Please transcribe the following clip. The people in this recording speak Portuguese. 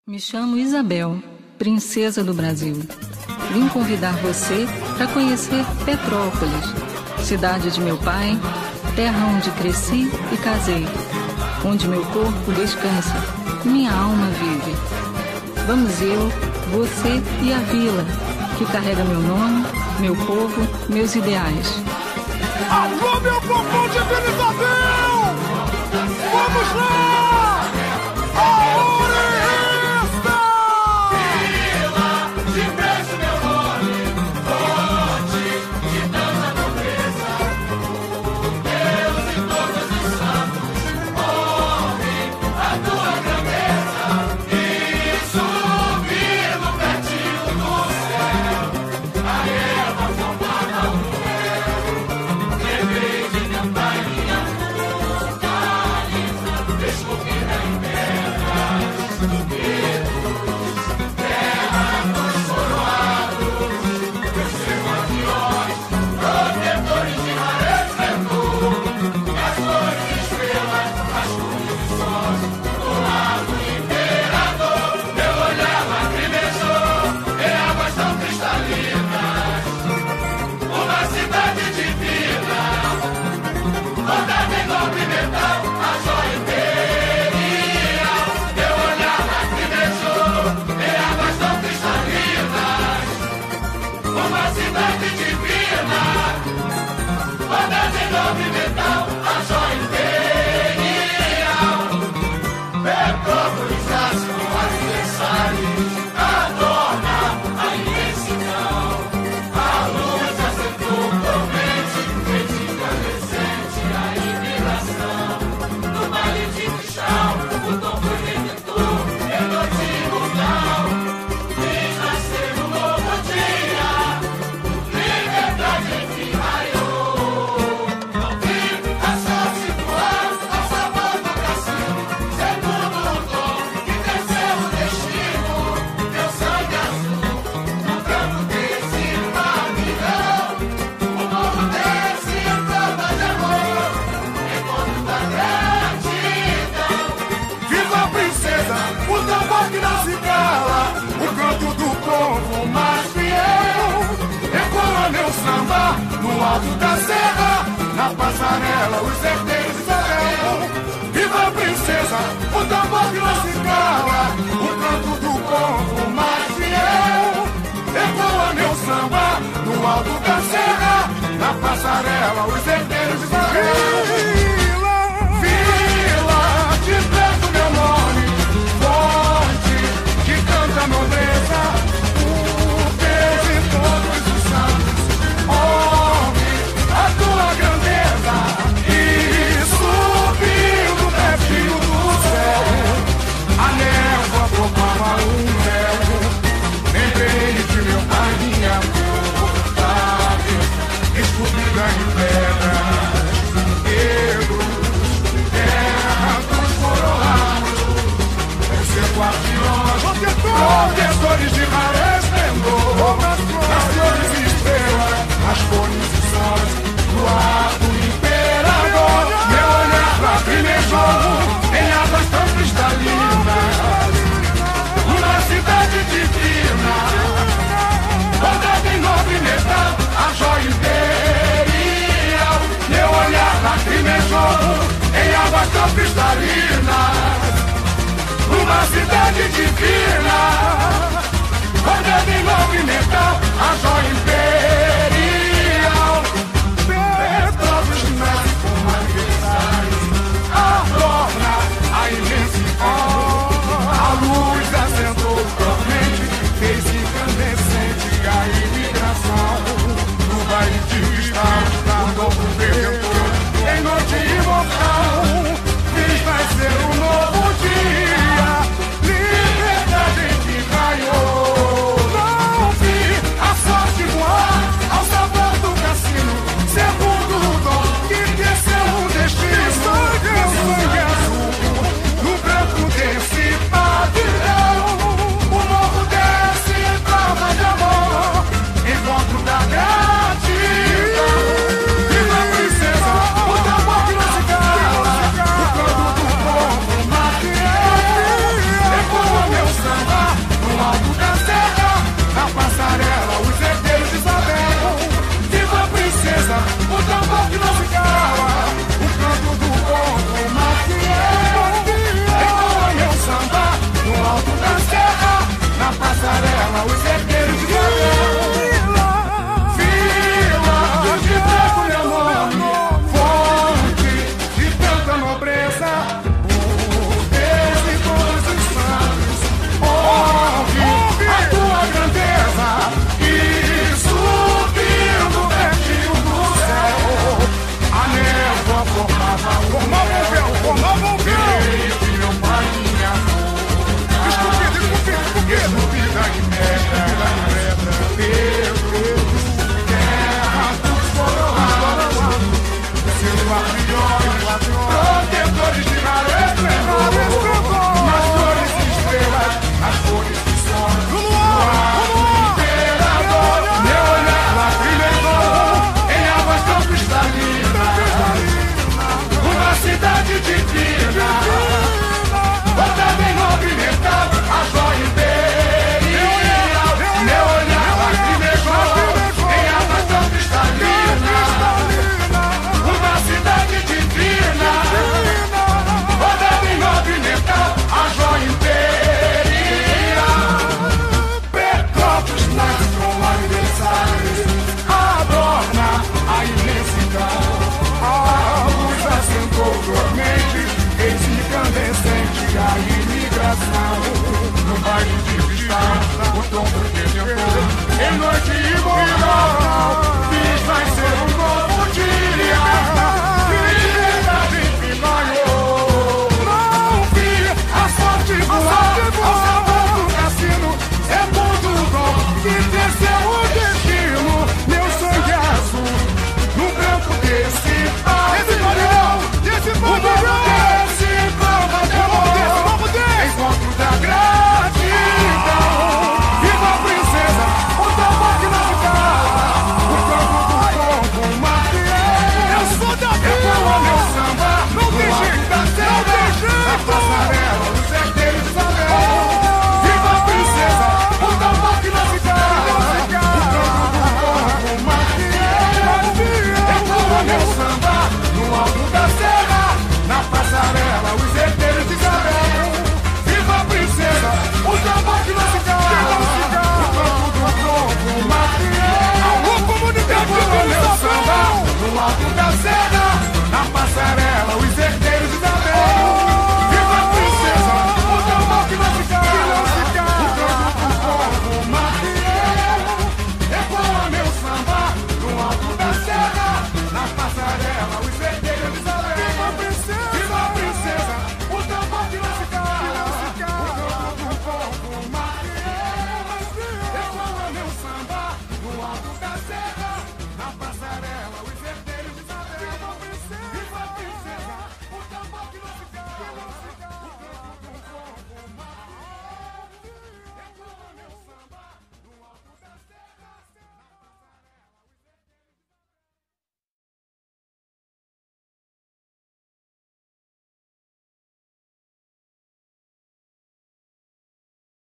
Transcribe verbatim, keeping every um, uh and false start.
Me chamo Isabel, princesa do Brasil. Vim convidar você para conhecer Petrópolis, cidade de meu pai, terra onde cresci e casei, onde meu corpo descansa e minha alma vive. Vamos eu, você e a vila, que carrega meu nome, meu povo, meus ideais. Alô, meu povo de Vila Isabel! Vamos lá! Da serra, na passarela, os herdeiros de Isabel. Viva a princesa, o tambor que não se cala, o canto do povo mais fiel. Ecoa meu samba, no alto da serra, na passarela, os herdeiros de Isabel. Vila, te peço meu nome, forte, que canta a nobreza, o peso em todos os santos. Tua grandeza e subindo pertinho do céu, a névoa formava um véu. Lembrei de meu pai, minha vontade, esculpida em pedras, negros, terra dos coroados, execuaciones, protetores de raro esplendor, nações e estrelas, as cores e sons do ato imperador. Meu olhar lacrimejou em águas tão cristalinas, uma cidade divina, bordada em nobre metal, a joia imperial. Meu olhar lacrimejou em águas tão cristalinas, uma cidade divina, bordada em nobre metal, a joia imperial. Petrópolis nasce como aniversário, adorna a imensidão. A luz assentou tormente, fez incandescente a imigração. No baile de cristal, o novo redentor, em noite imortal, fez nascer um novo dia. noite